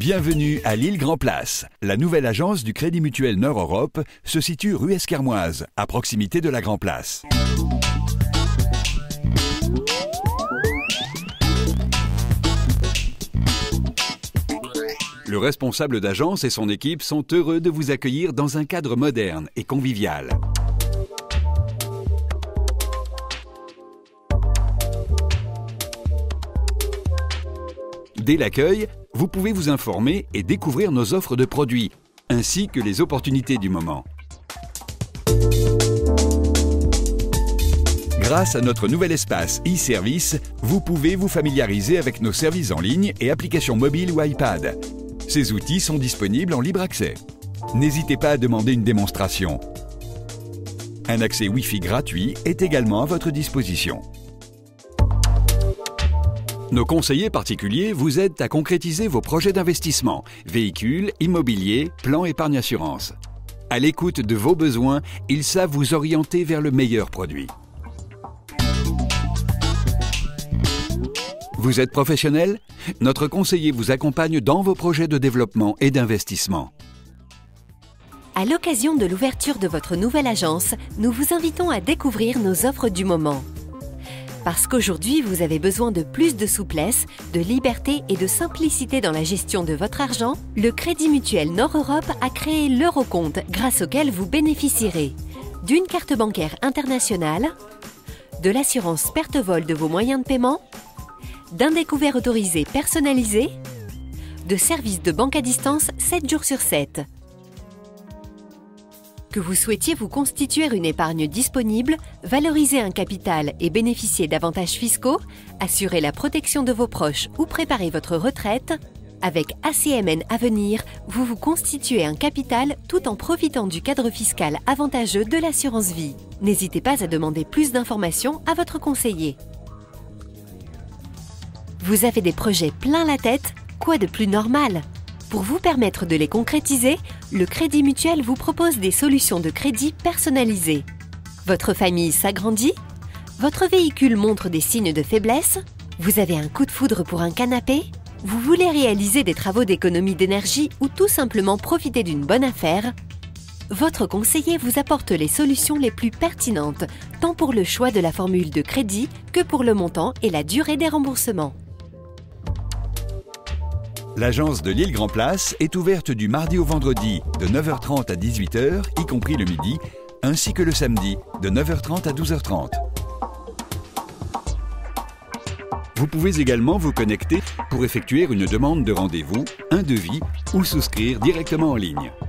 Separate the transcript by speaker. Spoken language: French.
Speaker 1: Bienvenue à Lille Grand Place. La nouvelle agence du Crédit Mutuel Nord-Europe se situe rue Esquermoise, à proximité de la Grand Place. Le responsable d'agence et son équipe sont heureux de vous accueillir dans un cadre moderne et convivial. Dès l'accueil, vous pouvez vous informer et découvrir nos offres de produits, ainsi que les opportunités du moment. Grâce à notre nouvel espace e-service, vous pouvez vous familiariser avec nos services en ligne et applications mobiles ou iPad. Ces outils sont disponibles en libre accès. N'hésitez pas à demander une démonstration. Un accès Wi-Fi gratuit est également à votre disposition. Nos conseillers particuliers vous aident à concrétiser vos projets d'investissement, véhicules, immobilier, plan épargne assurance. À l'écoute de vos besoins, ils savent vous orienter vers le meilleur produit. Vous êtes professionnel? Notre conseiller vous accompagne dans vos projets de développement et d'investissement.
Speaker 2: À l'occasion de l'ouverture de votre nouvelle agence, nous vous invitons à découvrir nos offres du moment. Parce qu'aujourd'hui, vous avez besoin de plus de souplesse, de liberté et de simplicité dans la gestion de votre argent, le Crédit Mutuel Nord-Europe a créé l'Eurocompte grâce auquel vous bénéficierez d'une carte bancaire internationale, de l'assurance perte-vol de vos moyens de paiement, d'un découvert autorisé personnalisé, de services de banque à distance 7 jours sur 7. Que vous souhaitiez vous constituer une épargne disponible, valoriser un capital et bénéficier d'avantages fiscaux, assurer la protection de vos proches ou préparer votre retraite, avec ACMN Avenir, vous vous constituez un capital tout en profitant du cadre fiscal avantageux de l'assurance vie. N'hésitez pas à demander plus d'informations à votre conseiller. Vous avez des projets plein la tête? Quoi de plus normal? Pour vous permettre de les concrétiser, le Crédit Mutuel vous propose des solutions de crédit personnalisées. Votre famille s'agrandit? Votre véhicule montre des signes de faiblesse? Vous avez un coup de foudre pour un canapé? Vous voulez réaliser des travaux d'économie d'énergie ou tout simplement profiter d'une bonne affaire? Votre conseiller vous apporte les solutions les plus pertinentes, tant pour le choix de la formule de crédit que pour le montant et la durée des remboursements.
Speaker 1: L'agence de Lille Grand Place est ouverte du mardi au vendredi de 9h30 à 18h, y compris le midi, ainsi que le samedi de 9h30 à 12h30. Vous pouvez également vous connecter pour effectuer une demande de rendez-vous, un devis ou souscrire directement en ligne.